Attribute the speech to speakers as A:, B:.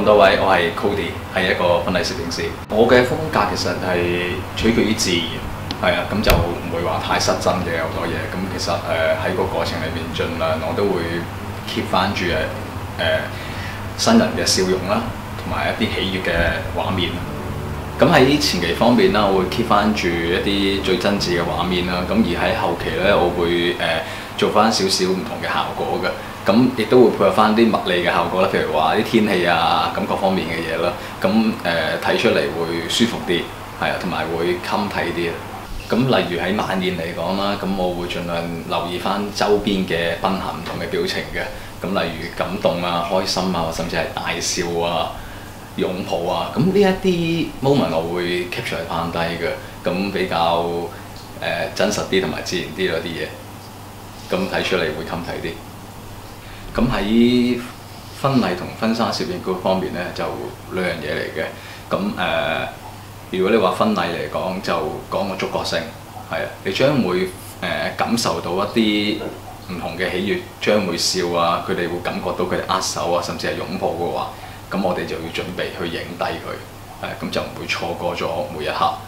A: 多位，我係 Cody，係一個婚禮攝影師。我嘅風格其實係取決於自然，係啊，咁就唔會話太失真嘅好多嘢。咁其實喺個過程裏面，盡量我都會 keep 翻住新人嘅笑容啦，同埋一啲喜悅嘅畫面。咁喺前期方面啦，我會 keep 翻住一啲最真摯嘅畫面啦。咁而喺後期咧，我會做翻少少唔同嘅效果嘅。咁亦都會配合翻啲物理嘅效果啦，譬如話啲天氣啊，咁各方面嘅嘢啦。咁睇出嚟會舒服啲，係啊，同埋會襟睇啲。咁例如喺晚宴嚟講啦，咁我會盡量留意翻周邊嘅賓客唔同嘅表情嘅。咁例如感動啊、開心啊，甚至係大笑啊、擁抱啊，咁呢一啲 moment 我會 capture 翻低嘅，咁比較真實啲同埋自然啲嗰啲嘢，咁睇出嚟會襟睇啲。咁喺婚禮同婚紗攝影嗰方面咧，就兩樣嘢嚟嘅。咁如果你話婚禮嚟講，就講個觸覺性，係啊，你將會感受到一啲唔同嘅喜悅，將會笑啊，佢哋會感覺到佢哋握手啊，甚至係擁抱嘅話，咁我哋就要準備去影低佢，咁就唔會錯過咗每一刻。